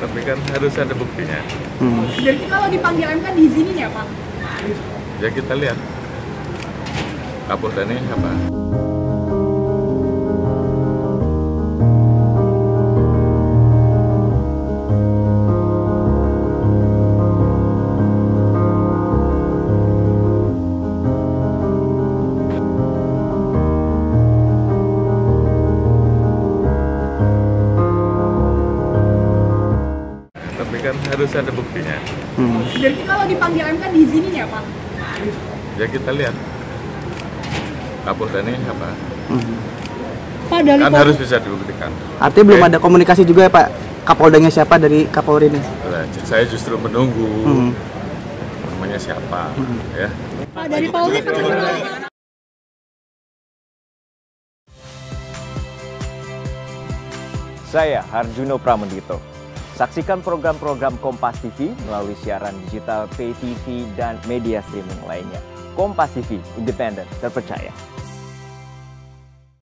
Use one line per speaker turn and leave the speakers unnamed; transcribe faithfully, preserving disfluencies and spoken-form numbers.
Tapi kan harus ada buktinya.
Hmm.
Jadi kalau dipanggil M K diizinin ya Pak?
Ya kita lihat Kapolda ini apa. Tapi kan harus ada buktinya.
Hmm.
Jadi kalau dipanggil M K diizinin ya Pak?
Ya kita lihat Kapolda ini apa.
Hmm.
Pak dari
Kan
Polri,
harus bisa dibuktikan.
Artinya belum
Oke?
ada komunikasi juga ya Pak? Kapoldanya siapa dari Kapolri ini?
Nah, saya justru menunggu
Hmm.
namanya siapa, ya.
Pak dari Polri
Saya Harjuno Pramendito. Saksikan program-program Kompas T V melalui siaran digital, pay T V, dan media streaming lainnya. Kompas T V, independen, terpercaya.